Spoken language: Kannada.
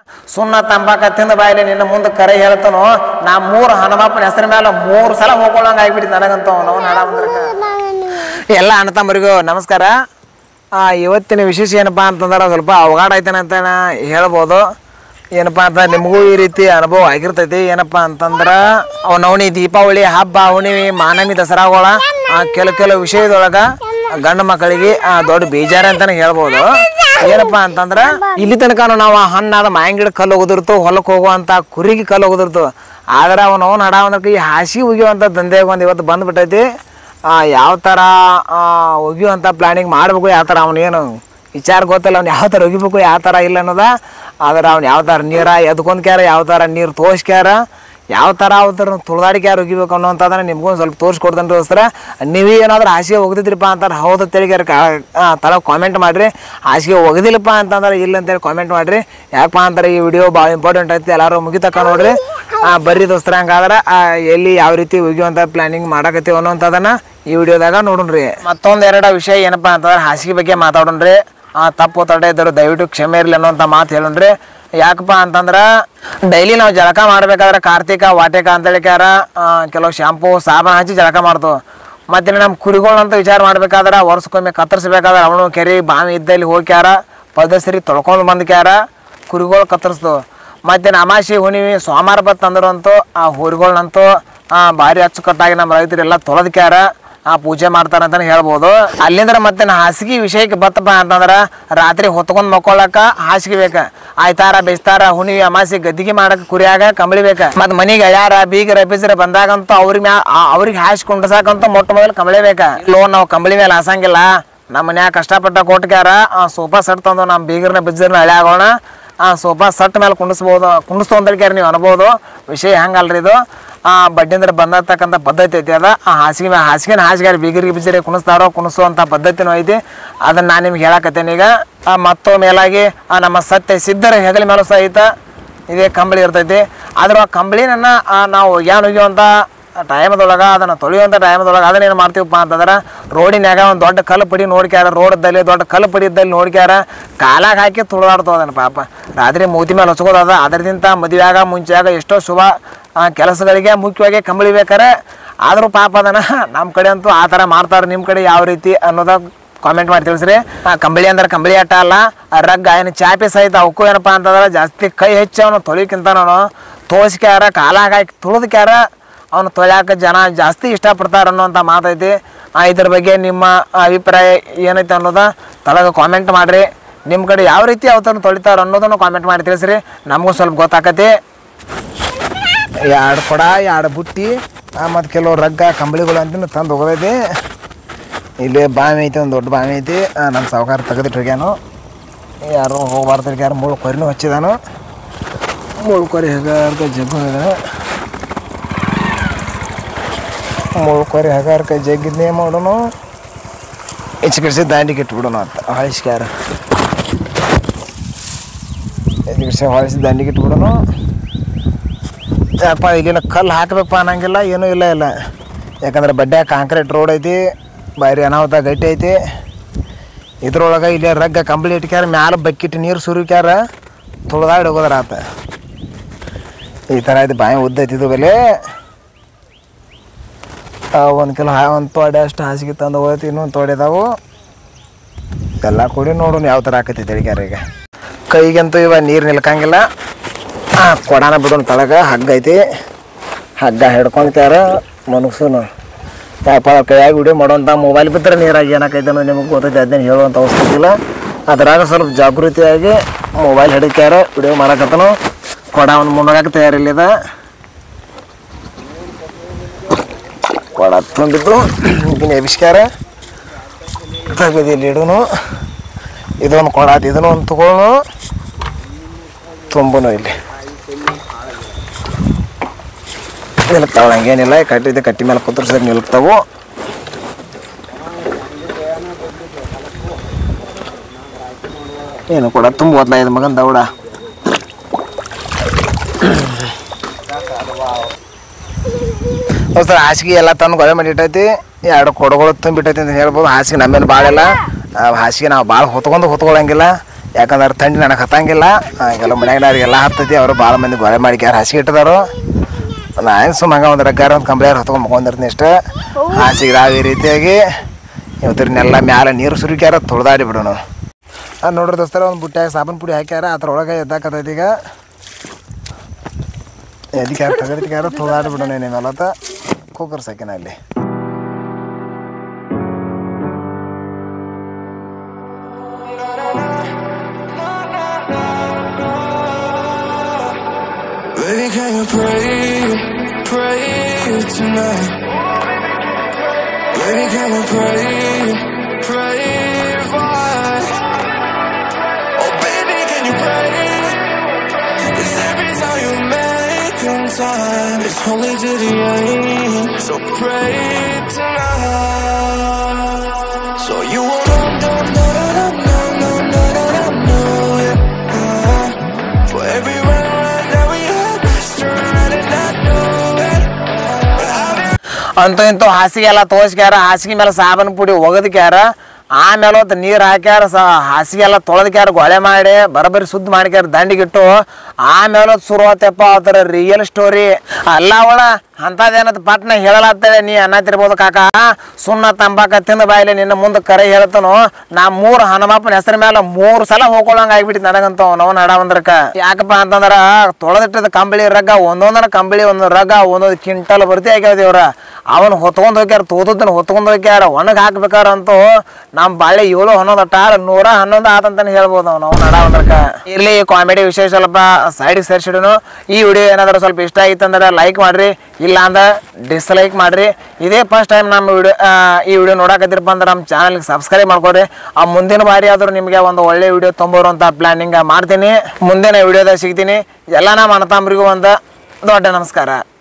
ಸುಣ್ಣ ತಂಬಾಕ ತಿಂದ ಬಾಯಿಲಿ ನಿನ್ನ ಮುಂದೆ ಕರೆ ಹೇಳ್ತಾನೋ ನಾ 3 ಹನುಮಪ್ಪನ ಹೆಸರ ಮೇಲೆ 3 ಸಲ ಹೋಗ್ಕೊಳ್ಳಂಗ ಆಗ್ಬಿಟ್ಟು ನನಗಂತ ನಾವು ನಾಡ ಎಲ್ಲ ಅಣ್ಣ ತಮ್ಮರಿಗೂ ನಮಸ್ಕಾರ. ಇವತ್ತಿನ ವಿಶೇಷ ಏನಪ್ಪಾ ಅಂತಂದ್ರೆ ಸ್ವಲ್ಪ ಅವಘಾಡ ಐತೇನೆ ಅಂತ ಹೇಳ್ಬೋದು. ಏನಪ್ಪಾ ಅಂತ ನಿಮಗೂ ಈ ರೀತಿ ಅನುಭವ ಆಗಿರ್ತೈತಿ. ಏನಪ್ಪಾ ಅಂತಂದ್ರೆ ನವಣಿ ದೀಪಾವಳಿ ಹಬ್ಬ ಹುಣ್ಣಿಮೆ ಮಾನಮಿ ದಸರಾಗಳ ಕೆಲವು ವಿಷಯದೊಳಗ ಗಂಡು ಮಕ್ಕಳಿಗೆ ದೊಡ್ಡ ಬೇಜಾರ ಅಂತಾನೆ ಹೇಳ್ಬೋದು. ಏನಪ್ಪಾ ಅಂತಂದ್ರ ಇಲ್ಲಿ ತನಕ ನಾವು ಹಣ್ಣಾದ ಮಾಯಂಗಿಡ ಕಲ್ಲು ಹೋಗಿರ್ತು, ಹೊಲಕ್ಕೆ ಹೋಗುವಂತ ಕುರಿಗೆ ಕಲ್ಲು ಹೋಗಿರ್ತು. ಆದ್ರೆ ಅವನು ನಡಾವಂದ್ರಕ್ಕೆ ಈ ಹಾಸಿ ಒಗಿಯುವಂತ ದಂಧೆಗೆ ಒಂದು ಇವತ್ತು ಬಂದ್ಬಿಟ್ಟೈತಿ. ಯಾವ ಥರ ಒಗಿಯುವಂಥ ಪ್ಲಾನಿಂಗ್ ಮಾಡಬೇಕು, ಯಾವ ಥರ ಅವನೇನು ವಿಚಾರ ಗೊತ್ತಿಲ್ಲ, ಅವ್ನು ಯಾವ ಥರ ಒಗಿಬೇಕು ಯಾವ ಥರ ಇಲ್ಲ ಅನ್ನೋದ. ಆದ್ರೆ ಅವ್ನು ಯಾವ ಥರ ನೀರ ಎದ್ಕೊಂಡ್ಕ್ಯಾರ, ಯಾವ ಥರ ನೀರು ತೋರಿಸ್ಕ್ಯಾರ, ಯಾವ ಥರ ಅವ್ರ ತುಳಿದಾಡಿಕ್ಯಾರ ಒಗಿಬೇಕು ಅನ್ನೋಂಥದ್ದನ್ನ ನಿಮ್ಗೂ ಸ್ವಲ್ಪ ತೋರಿಸ್ಕೊಡ್ತಾನೆ ದೋಸ್ತರ. ನೀವು ಏನಾದ್ರೂ ಹಾಸಿಗೆ ಒಗ್ದಿದ್ರಿಪ್ಪ ಅಂತಾರೆ ಹೌದು ತಿಳಿಗ್ಯಾರ ತಳ ಕಾಮೆಂಟ್ ಮಾಡಿರಿ. ಹಾಸಿಗೆ ಒಗ್ದಿಲ್ಲಪ್ಪ ಅಂತಂದ್ರೆ ಇಲ್ಲ ಅಂತೇಳಿ ಕಾಮೆಂಟ್ ಮಾಡಿರಿ. ಯಾಕಪ್ಪ ಅಂತಾರೆ ಈ ವಿಡಿಯೋ ಭಾಳ ಇಂಪಾರ್ಟೆಂಟ್ ಐತಿ, ಎಲ್ಲರೂ ಮುಗಿತಕ್ಕ ನೋಡ್ರಿ. ಬರ್ರಿ ದೋಸ್ತರ. ಹಂಗಾದ್ರೆ ಎಲ್ಲಿ ಯಾವ ರೀತಿ ಒಗಿಯುವಂಥ ಪ್ಲಾನಿಂಗ್ ಮಾಡಕತ್ತೀವಿ ಅನ್ನೋಂಥದ್ದನ್ನ ಈ ವಿಡಿಯೋದಾಗ ನೋಡೋಣ್ರಿ. ಮತ್ತೊಂದೆರಡು ವಿಷಯ ಏನಪ್ಪಾ ಅಂತಂದ್ರೆ ಹಾಸಿಗೆ ಬಗ್ಗೆ ಮಾತಾಡೋಣ್ರಿ. ತಪ್ಪು ತಡೆ ಇದ್ದರು ದಯವಿಟ್ಟು ಕ್ಷಮೆ ಇರಲಿ ಅನ್ನೋಂಥ ಮಾತು ಹೇಳೋಣ್ರಿ. ಯಾಕಪ್ಪ ಅಂತಂದ್ರೆ ಡೈಲಿ ನಾವು ಜಳಕ ಮಾಡ್ಬೇಕಾದ್ರೆ ಕಾರ್ತಿಕ ವಾಟಿಕ ಅಂತೇಳಿಕ್ಯಾರ ಕೆಲವು ಶಾಂಪು ಸಾಬಾನು ಹಚ್ಚಿ ಜಳಕ ಮಾಡ್ತೇವೆ. ಮತ್ತು ನಮ್ಮ ಕುರಿಗಳಂತ ವಿಚಾರ ಮಾಡ್ಬೇಕಾದ್ರೆ ವರ್ಷಕ್ಕೊಮ್ಮೆ ಕತ್ತರಿಸ್ಬೇಕಾದ್ರೆ ಅವನು ಕೆರೆ ಬಾವಿ ಇದ್ದಲ್ಲಿ ಹೋಗ್ಯಾರ ಪದಸರಿ ತೊಳ್ಕೊಂಡು ಬಂದ್ಕ್ಯಾರ ಕುರಿಗಳು ಕತ್ತರಿಸ್ತೇವೆ. ಮತ್ತು ಅಮಾಸಿ ಹುಣ್ಣಿಮೆ ಸೋಮವಾರ ಬತ್ತಂದ್ರು ಅಂತೂ ಆ ಹುರಿಗಳನ್ನಂತೂ ಭಾರಿ ಅಚ್ಚುಕಟ್ಟಾಗಿ ನಮ್ಮ ರೈತರೆಲ್ಲ ತೊಳೆದ್ಕ್ಯಾರ ಪೂಜೆ ಮಾಡ್ತಾರ ಅಂತಾನೆ ಹೇಳ್ಬೋದು. ಅಲ್ಲಿಂದ್ರ ಮತ್ತೆ ಹಾಸಿಗೆ ವಿಷಯಕ್ಕೆ ಬತ್ತಪ್ಪ ಅಂತಂದ್ರೆ ರಾತ್ರಿ ಹೊತ್ಕೊಂಡ್ ಮಕ್ಕೊಳ್ಳಕ ಹಾಸಿಗೆ ಬೇಕ. ಆಯ್ತಾರ ಬೇಸ್ತಾರ ಹುಣ್ಣಿಮೆ ಅಮಾಸಿ ಗದ್ದಿಗೆ ಮಾಡಕ್ ಕುರಿಯಾಗ ಕಂಬಳಿ ಬೇಕ. ಮತ್ ಮನಿಗೆ ಎಳ್ಯಾರ ಬೀಗರ ಬೀಜರ ಬಂದಾಗಂತೂ ಅವ್ರಿಗೆ ಹಾಸಿಕೊಂಡ್ಸಕಂತ ಮೊಟ್ಟ ಮೊದಲು ಕಂಬಳಿ ಬೇಕ. ಲೋನ್ ನಾವು ಕಂಬಳಿ ಮೇಲೆ ಹಾಸಂಗಿಲ್ಲ. ನಮ್ಮ ಮನ್ಯಾಗ ಕಷ್ಟಪಟ್ಟ ಕೊಟ್ಕ್ಯಾರ ಸೋಫಾ ಸೆಟ್ ತಂದು ನಮ್ಮ ಬೀಗರ್ನ ಬಿಜ್ಜರ್ನ ಎಳ್ಯಾಗೋಣ ಸೋಫಾ ಸೆಟ್ ಮೇಲೆ ಕುಂಡಿಸ್ತು ಅಂತೇಳ್ಕ್ಯಾರ ನೀವು ಅನ್ಬೋದು. ವಿಷಯ ಹಂಗಲ್ರಿ ಇದು. ಬಡ್ಡಿಂದ್ರೆ ಬಂದತಕ್ಕಂಥ ಪದ್ಧತಿ ಐತಿ. ಅದ ಹಾಸಿಗೆ ಬೀಗರಿಗೆ ಬಿಜರಿ ಕುಣಿಸುವಂಥ ಪದ್ಧತಿನೂ ಐತಿ. ಅದನ್ನು ನಾನು ನಿಮ್ಗೆ ಹೇಳಕತ್ತೇನೆ. ಈಗ ಮತ್ತೊ ಮೇಲಾಗಿ ನಮ್ಮ ಸತ್ಯ ಸಿದ್ಧರ ಹೆಗಲ ಮೇಲೂ ಸಹಿತ ಇದೇ ಕಂಬಳಿ ಇರ್ತೈತಿ. ಆದ್ರೆ ಆ ಕಂಬಳಿನ ನಾವು ಒಗ್ಯುವಂಥ ಟೈಮದೊಳಗೆ ಅದನ್ನು ತೊಳೆಯುವಂಥ ಟೈಮದೊಳಗೆ ಅದನ್ನೇನು ಮಾಡ್ತೀವಪ್ಪ ಅಂತಂದ್ರೆ ರೋಡಿನಾಗ ಒಂದು ದೊಡ್ಡ ಕಲ್ಲು ಪಡಿ ನೋಡ್ಕ್ಯಾರ, ರೋಡದಲ್ಲಿ ದೊಡ್ಡ ಕಲ್ಲು ಪಡಿದ್ದಲ್ಲಿ ನೋಡ್ಕ್ಯಾರ ಕಾಲಾಗ ಹಾಕಿ ತುಳಿದಾಡ್ತವ ಅದನ್ನು ಪಾಪ. ರಾತ್ರಿ ಮೂತಿ ಮೇಲೆ ಹೊಚ್ಕೋದ. ಅದರಿಂದ ಮದುವೆಯಾಗ ಮುಂಚೆಯಾಗ ಎಷ್ಟೋ ಶುಭ ಕೆಲಸಗಳಿಗೆ ಮುಖ್ಯವಾಗಿ ಕಂಬಳಿ ಬೇಕಾರೆ. ಆದರೂ ಪಾಪ ಅದನ್ನು ನಮ್ಮ ಕಡೆ ಅಂತೂ ಆ ಥರ ಮಾಡ್ತಾರೆ. ನಿಮ್ಮ ಕಡೆ ಯಾವ ರೀತಿ ಅನ್ನೋದ ಕಾಮೆಂಟ್ ಮಾಡಿ ತಿಳಿಸ್ರಿ. ಕಂಬಳಿ ಅಂದ್ರೆ ಕಂಬಳಿ ಆಟ ಅಲ್ಲ, ರಗ್ಗ ಏನು ಚಾಪೆ ಸಹಿತ ಅವಕ್ಕೂ ಏನಪ್ಪ ಅಂತಂದ್ರೆ ಜಾಸ್ತಿ ಕೈ ಹೆಚ್ಚಿ ಅವನು ತೊಳಿಕಿಂತ ನಾನು ತೋರಿಸ್ಕ್ಯಾರ ಕಾಲಾಗ ಹಾಕಿ ತುಳಿದ್ಕ್ಯಾರ ಅವನು ತೊಳ್ಯಾಕ ಜನ ಜಾಸ್ತಿ ಇಷ್ಟಪಡ್ತಾರೆ ಅನ್ನೋಂಥ ಮಾತೈತಿ. ಇದ್ರ ಬಗ್ಗೆ ನಿಮ್ಮ ಅಭಿಪ್ರಾಯ ಏನೈತೆ ಅನ್ನೋದ ತಳಗ ಕಾಮೆಂಟ್ ಮಾಡಿರಿ. ನಿಮ್ಮ ಕಡೆ ಯಾವ ರೀತಿ ಅವತನ್ನು ತೊಳಿತಾರೆ ಅನ್ನೋದನ್ನು ಕಾಮೆಂಟ್ ಮಾಡಿ ತಿಳಿಸ್ರಿ, ನಮಗೂ ಸ್ವಲ್ಪ ಗೊತ್ತಾಕತಿ. 2 ಕೊಡ 2 ಬುಟ್ಟಿ ಮತ್ತು ಕೆಲವು ರಗ್ಗ ಕಂಬಳಿಗಳು ಅಂತ ತಂದು ಹೋಗೋದೈತಿ. ಇಲ್ಲಿ ಬಾವಿ ಐತಿ, ಒಂದು ದೊಡ್ಡ ಬಾವಿ ಐತಿ. ನಮ್ಮ ಸಾವುಕಾರ ತೆಗೆದಿಟ್ಟು ಹೋಗ್ಯಾನು. ಯಾರು ಹೋಗ್ಬಾರ್ದು ಯಾರು ಮುಳ್ಳು ಕೊರಿನೂ ಹಚ್ಚಿದಾನು. ಮುಳ್ಳು ಕೊರಿ ಹಗಾರ್ಕ ಜಗ್ಗು ಹೋಗ್ಯಾನ. ಮುಳ್ಳು ಕೊರಿ ಹಗಾರ್ಕ ಜಗ್ಗಿದ್ನೇ ಮಾಡೋನು ಈಚೆ ಕಡಿಸಿ ದಾಂಡಿಗೆ ಇಟ್ಬಿಡೋನು ಅಂತ ಹೊಳಿಸ್ಕ್ಯಾರ. ಹೊಳಿಸಿ ದಾಂಡಿಗೆ ಇಟ್ಬಿಡೋನು. ಯಪ್ಪ ಇಲ್ಲಿನ ಕಲ್ಲು ಹಾಕಬೇಕಪ್ಪ ಅನ್ನಂಗಿಲ್ಲ, ಏನೂ ಇಲ್ಲ. ಯಾಕಂದ್ರೆ ಬಡ್ಡೆ ಕಾಂಕ್ರೀಟ್ ರೋಡ್ ಐತಿ, ಬಾರಿ ಅನಾಹುತ ಗಟ್ಟಿ ಐತಿ. ಇದ್ರೊಳಗೆ ಇಲ್ಲಿ ರಗ್ಗ ಕಂಬಳಿ ಇಟ್ಕ್ಯಾರ, ಮ್ಯಾಲೆ ಬಕ್ಕಿಟ್ಟು ನೀರು ಸುರಿಕ್ಯಾರ, ತುಳಿದಾಡಿ ಹೋಗೋದ್ರ ಆತ. ಈ ಥರ ಐತಿ. ಬಾಯಿ ಉದ್ದ ಐತಿದ್ದು ಬೆಲೆ 1 ಕಿಲೋ ಒಂದು ತೊಡೆ ಅಷ್ಟು ಹಾಸಿಗೆ ತಂದು ಹೋಗ್ತಿ. ಇನ್ನೊಂದು ತೊಡೆದಾವು ಎಲ್ಲ ಕೂಡಿ ನೋಡೋಣ ಯಾವ ಥರ ಆಕೈತಿ ತಿಳಿಗ್ಯಾರ. ಈಗ ಕೈಗಂತೂ ಇವಾಗ ನೀರು ನಿಲ್ಕಂಗಿಲ್ಲ. ಕೊಡಾನ ಬಿಡೋಣ ತಳಗ. ಹಗ್ಗ ಐತಿ, ಹಗ್ಗ ಹಿಡ್ಕೊಂತಾರ ಮನುಷ್ಯನು. ಯಾಪ ಕೈಯಾಗಿ ವಿಡಿಯೋ ಮಾಡೋಂಥ ಮೊಬೈಲ್ ಬಿದ್ದರೆ ನೀರಾಗಿ ಏನಾಕೈತೆ ಅನ್ನೋದು ನಿಮಗೆ ಗೊತ್ತೈತೆ. ಅದನ್ನ ಹೇಳುವಂಥ ಅವಶ್ಯಕತೆ ಇಲ್ಲ. ಅದ್ರಾಗ ಸ್ವಲ್ಪ ಜಾಗೃತಿಯಾಗಿ ಮೊಬೈಲ್ ಹಿಡಿಕ್ಯಾರ ವಿಡಿಯೋ ಮಾಡಕತ್ತನು. ಕೊಡ ಒಂದು ಮುನ್ನೋಗಕ್ಕೆ ತಯಾರಿಲ್ಲಿದ. ಕೊಡ ತುಂಬಿದ್ದು ಈಗಿನ ಎಬಿಸ್ಕ್ಯಾರ ತೆಗೆದು ಇಲ್ಲಿ ಇಡೋನು. ಇದೊಂದು ಕೊಡ ಆಯ್ತು, ಇದನ್ನು ಒಂದು ತಗೊಳ್ಳೋನು ತುಂಬನು ಇಲ್ಲಿ ನಿಲ್ಕ್ತಾವ. ಹಂಗೇನಿಲ್ಲ, ಕಟ್ಟಿದ್ದೆ ಕಟ್ಟಿ ಮೇಲೆ ಕೂತ್ರು ಸರಿ ನಿಲ್ಕ್ತಾವು. ಏನು ಕೊಡ ತುಂಬ ಓದ್ಲಾ ಇದು ಮಗನ ದೌಡ. ಸರ್ ಹಾಸಿಗೆ ಎಲ್ಲ ತಂದು ಗೊಳೆ ಮಾಡಿಟ್ಟೈತಿ. 2 ಕೊಡಗಳು ತುಂಬಿಟ್ಟೈತಿ ಅಂತ ಹೇಳ್ಬೋದು. ಹಾಸಿಗೆ ನಮ್ಮೇಲೆ ಭಾಳ ಇಲ್ಲ. ಹಾಸಿಗೆ ನಾವು ಭಾಳ ಹೊತ್ಕೊಳ್ಳಂಗಿಲ್ಲ. ಯಾಕಂದ್ರೆ ಥಂಡಿ ನನಗೆ ಹತ್ತಂಗಿಲ್ಲ. ಕೆಲವು ಮನ್ಯಾಗಿನವ್ರಿಗೆಲ್ಲ ಹತ್ತೈತಿ. ಅವರು ಭಾಳ ಮಂದಿ ಗೊಳೆ ಮಾಡಿಕ್ಯಾರ ಹಾಸಿಗೆ ಇಟ್ಟಿದಾರು. ನಾನು ಸುಮ್ಮ ಹಂಗೆ ಒಂದು ರಗ್ಗಾರ ಒಂದು ಕಂಬ್ಳಿಯಾರು ಹೊತ್ಕೊಂಡು ಮಕ್ಕೊಂಡಿರ್ತೀನಿ ಇಷ್ಟು. ಹಾಸಿಗೆ ರಾವ್ ಈ ರೀತಿಯಾಗಿ ಇವತ್ತರಿನೆಲ್ಲ ಮ್ಯಾಲೆ ನೀರು ಸುರಿಕ್ಯಾರ ತೊಳ್ದಾಡಿ ಬಿಡೋಣ. ನೋಡ್ರಿ ದೋಸ್ತರ ಒಂದು ಬುಟ್ಟ್ಯಾಗ ಸಾಬೂನು ಪುಡಿ ಹಾಕ್ಯಾರ. ಅದ್ರೊಳಗೆ ಎದ್ದಾಕತ್ತೈತಿ. ಈಗ ಎದಕ್ಕೆ ತೆಗೆದಕ್ಕಾರ ತೊಳ್ದಾಡಿ ಬಿಡೋಣ. ಏನೇನಲ್ಲತ್ತ ಕುಕ್ಕರ್ ಸಾಕಿನ ಅಲ್ಲಿ. Baby, can you pray tonight? Baby, can you pray for us? Oh, baby, can you pray? 'Cause every time you make time, it's only to the end. So pray tonight. So you won't for every ಅಂತೂ ಇಂತೂ ಹಾಸಿಗೆ ಎಲ್ಲ ತೋರಿಸ್ಕ್ಯಾರ. ಹಾಸಿಗೆ ಮೇಲೆ ಸಾಬೂನು ಪುಡಿ ಒಗದ್ಕ್ಯಾರ. ಆಮೇಲೆ ಹೊತ್ತು ನೀರು ಹಾಕ್ಯಾರ. ಹಾಸಿಗೆ ಎಲ್ಲ ತೊಳೆದ್ಕ್ಯಾರ. ಗೊಳೆ ಮಾಡಿ ಬರೋಬ್ಬರಿ ಸುದ್ದಿ ಮಾಡ್ಕ್ಯಾರ ದಂಡಿಗಿಟ್ಟು. ಆಮೇಲೆ ಹೊತ್ತು ಶುರು ಆತಪ್ಪ ಆತರ ರಿಯಲ್ ಸ್ಟೋರಿ. ಅಲ್ಲ ಅವಳ ಅಂಥದ್ದೇನದು ಪಟ್ನ ಹೇಳಲತ್ತೇವೆ. ನೀ ಅನ್ನತಿರ್ಬೋದು ಕಾಕ. ಸುಣ್ಣ ತಂಬಾಕ ತಿಂದ ಬಾಯಿಲೆ ನಿನ್ನ ಮುಂದೆ ಕರೆ ಹೇಳ್ತಾನೋ. ನಾ 3 ಹನುಮಪ್ಪನ ಹೆಸರ ಮೇಲೆ 3 ಸಲ ಹೋಗ್ಕೊಳ್ಳಂಗೆ ಆಗ್ಬಿಟ್ಟಿತ್ತು ನನಗಂತ ನಾವು ನಡ ಒಂದ್ರಕ. ಯಾಕಪ್ಪ ಅಂತಂದ್ರೆ ತೊಳೆದಿಟ್ಟದ ಕಂಬಳಿ ರಗ್ಗ ಒಂದೊಂದನ ಕಂಬಳಿ ಒಂದೊಂದು ರಗ್ಗ ಒಂದೊಂದು ಕ್ವಿಂಟಲ್ ಬರ್ತಿ ಆಗ್ಯಾವ ಇವ್ರ. ಅವನು ಹೊತ್ಕೊಂಡು ಹೋಗ್ಯಾರ. ತೋದನ್ನ ಹೊತ್ಕೊಂಡು ಹೋಗ್ಯಾರ. ಒಣಗಿ ಹಾಕ್ಬೇಕಾರಂತೂ ನಮ್ಮ ಬಾಳೆ 7 11 111 ಆತಂತಾನೆ ಹೇಳ್ಬೋದು ನಾವು ನಡ ಒಂದ್ರಕ. ಇರ್ಲಿ ಕಾಮಿಡಿ ವಿಷಯ ಸ್ವಲ್ಪ ಸೈಡಿಗೆ ಸೇರಿಸಿಡೋನು. ಈ ವಿಡಿಯೋ ಏನಾದರೂ ಸ್ವಲ್ಪ ಇಷ್ಟ ಆಗಿತ್ತಂದ್ರೆ ಲೈಕ್ ಮಾಡ್ರಿ, ಇಲ್ಲ ಅಂದ್ರೆ ಡಿಸ್ಲೈಕ್ ಮಾಡ್ರಿ. ಇದೇ ಫಸ್ಟ್ ಟೈಮ್ ನಮ್ಮ ಈ ವಿಡಿಯೋ ನೋಡಕತ್ತಿರಪ್ಪ ಅಂದ್ರೆ ನಮ್ಮ ಚಾನಲ್ಗೆ ಸಬ್ಸ್ಕ್ರೈಬ್ ಮಾಡ್ಕೊಡ್ರಿ. ಆ ಮುಂದಿನ ಬಾರಿ ಆದರೂ ನಿಮಗೆ ಒಂದು ಒಳ್ಳೆ ವಿಡಿಯೋ ತೊಂಬರುವಂಥ ಪ್ಲಾನಿಂಗ್ ಮಾಡ್ತೀನಿ. ಮುಂದಿನ ವಿಡಿಯೋದಾಗ ಸಿಗ್ತೀನಿ. ಎಲ್ಲ ನಮ್ಮ ಅಣ್ಣತಮ್ಮರಿಗೂ ಒಂದು ದೊಡ್ಡ ನಮಸ್ಕಾರ.